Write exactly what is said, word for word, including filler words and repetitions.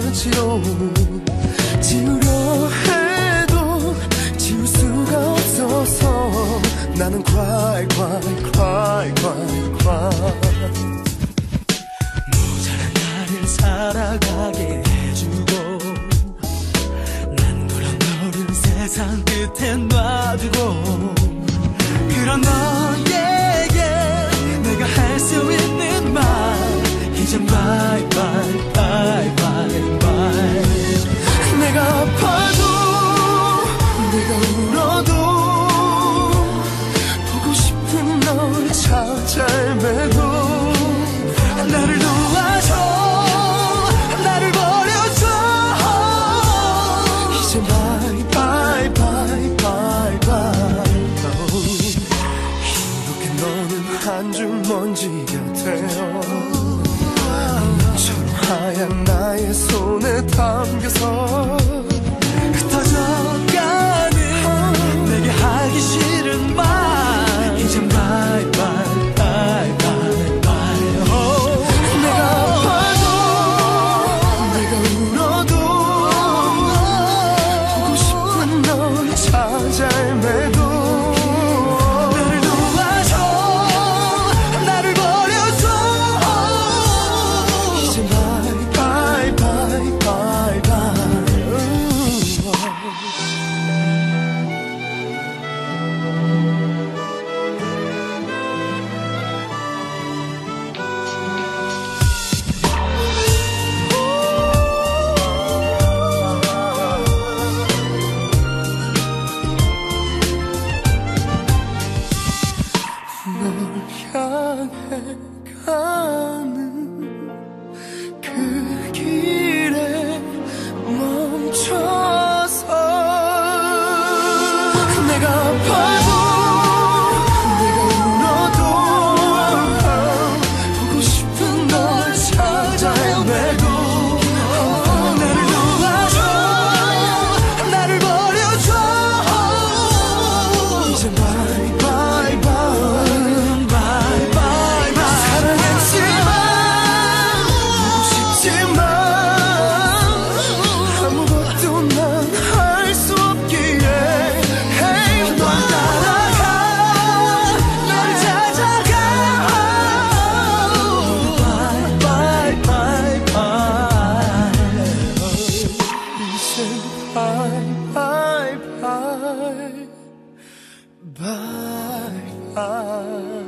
마지로 지우려 해도 지울 수가 없어서 나는 cry cry cry cry cry. 모자란 나를 살아가게 해주고 난 그런 너를 세상 끝에 놔두고 그런 너에게 내가 할 수 있는 말 이젠 bye bye bye bye bye. 내가 아파도 내가 울어도 보고 싶은 널 찾아 헤매도 나를 놓아줘 나를 버려줘 이제 bye bye bye bye bye. 이렇게 너는 한 줄 먼지 곁에 처럼 하얀 나의 손에 담겨서 흩어져가는 내게 하기 싫은 말 이젠 bye bye bye bye bye. oh. 내가 아파도 내가 울어도 보고 싶은 널 찾아 헤매도 나를 놓아줘 나를 버려줘 이제 bye bye bye bye bye. 널 향해 가는 그 길에 멈춰서 내가 아파도 내가 울어도 보고 싶은 널 찾아 헤매도 나를 놓아줘 나를 버려줘 이제 bye bye bye bye bye bye. 사랑했지만 보고 싶지만 아무것도 난 할 수 없기에 hey, 널 따라가 널 찾아가 bye bye bye bye. 이제 bye bye bye bye bye.